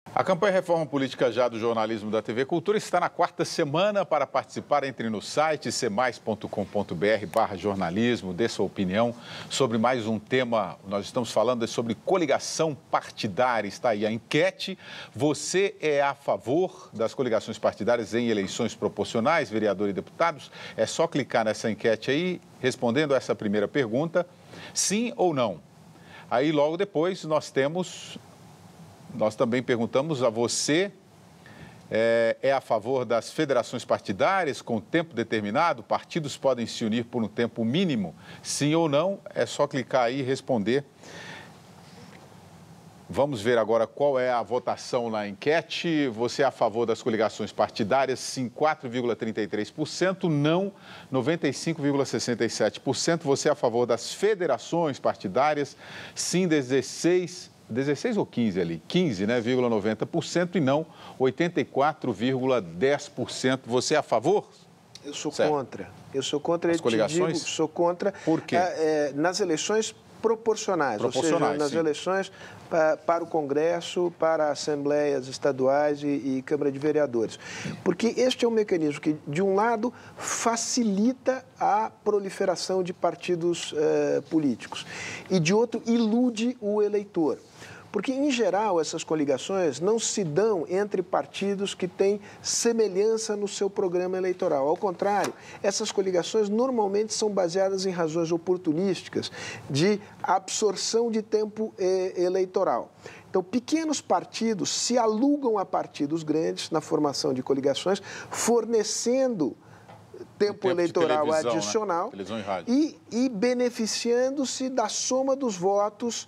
A campanha Reforma Política Já do jornalismo da TV Cultura está na quarta semana. Para participar, entre no site cmais.com.br/jornalismo, dê sua opinião sobre mais um tema. Nós estamos falando sobre coligação partidária. Está aí a enquete. Você é a favor das coligações partidárias em eleições proporcionais, vereador e deputados? É só clicar nessa enquete aí, respondendo a essa primeira pergunta, sim ou não. Aí logo depois nós também perguntamos a você, é a favor das federações partidárias com tempo determinado? Partidos podem se unir por um tempo mínimo? Sim ou não? É só clicar aí e responder. Vamos ver agora qual é a votação na enquete. Você é a favor das coligações partidárias? Sim, 4,33%. Não, 95,67%. Você é a favor das federações partidárias? Sim, 16 ou 15 ali? 15, né? 0,90% e não 84,10%. Você é a favor? Eu sou contra. Eu sou contra. As coligações? Sou contra. Por quê? Nas eleições proporcionais, ou seja, nas eleições para o Congresso, para assembleias estaduais e Câmara de Vereadores. Porque este é um mecanismo que, de um lado, facilita a proliferação de partidos políticos e, de outro, ilude o eleitor. Porque, em geral, essas coligações não se dão entre partidos que têm semelhança no seu programa eleitoral. Ao contrário, essas coligações normalmente são baseadas em razões oportunísticas de absorção de tempo eleitoral. Então, pequenos partidos se alugam a partidos grandes na formação de coligações, fornecendo tempo eleitoral adicional, né? e beneficiando-se da soma dos votos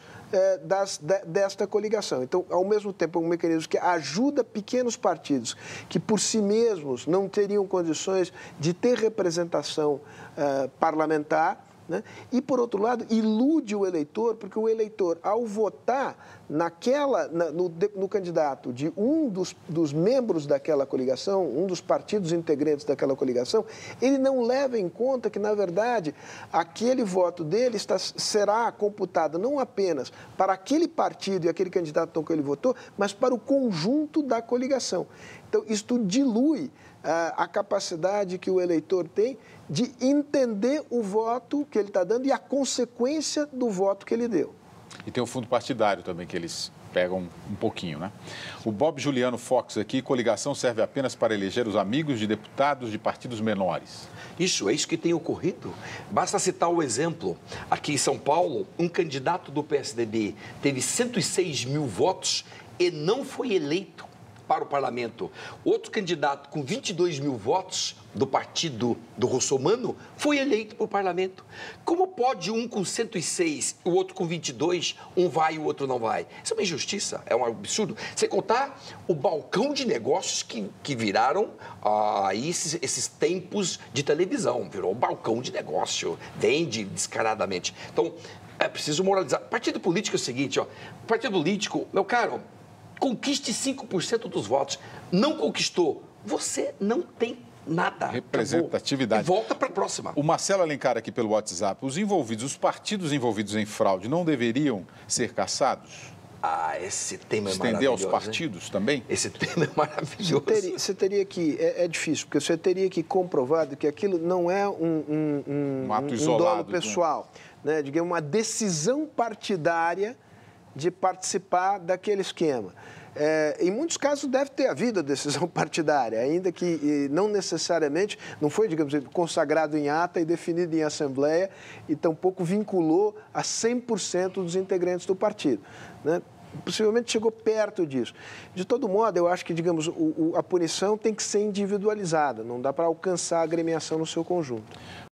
desta coligação. Então, ao mesmo tempo, é um mecanismo que ajuda pequenos partidos que, por si mesmos, não teriam condições de ter representação parlamentar, né? E, por outro lado, ilude o eleitor, porque o eleitor, ao votar no candidato de um dos membros daquela coligação, um dos partidos integrantes daquela coligação, ele não leva em conta que, na verdade, aquele voto dele será computado não apenas para aquele partido e aquele candidato no que ele votou, mas para o conjunto da coligação. Então, isto dilui a capacidade que o eleitor tem de entender o voto que ele está dando e a consequência do voto que ele deu. E tem o fundo partidário também, que eles pegam um pouquinho, né? O Bob Juliano Fox aqui, coligação serve apenas para eleger os amigos de deputados de partidos menores. É isso que tem ocorrido. Basta citar o exemplo. Aqui em São Paulo, um candidato do PSDB teve 106 mil votos e não foi eleito para o parlamento. Outro candidato com 22 mil votos do partido do Russomano foi eleito para o parlamento. Como pode um com 106 e o outro com 22, um vai e o outro não vai? Isso é uma injustiça, é um absurdo. Sem contar o balcão de negócios que viraram esses tempos de televisão. Virou balcão de negócio, vende descaradamente. Então, é preciso moralizar. Partido político é o seguinte, partido político, meu caro, conquiste 5% dos votos. Não conquistou, você não tem nada. Representatividade. E volta para a próxima. O Marcelo Alencar aqui pelo WhatsApp. Os partidos envolvidos em fraude não deveriam ser caçados? Esse tema é Estender maravilhoso. Aos partidos, hein? Também? Esse tema é maravilhoso. Você teria que... É difícil, porque você teria que comprovar que aquilo não é um ato isolado, dolo pessoal, né? Digamos, uma decisão partidária de participar daquele esquema. Em muitos casos deve ter havido a decisão partidária, ainda que não necessariamente, não foi, digamos, consagrado em ata e definido em assembleia e tampouco vinculou a 100% dos integrantes do partido, né? Possivelmente chegou perto disso. De todo modo, eu acho que, digamos, a punição tem que ser individualizada, não dá para alcançar a agremiação no seu conjunto.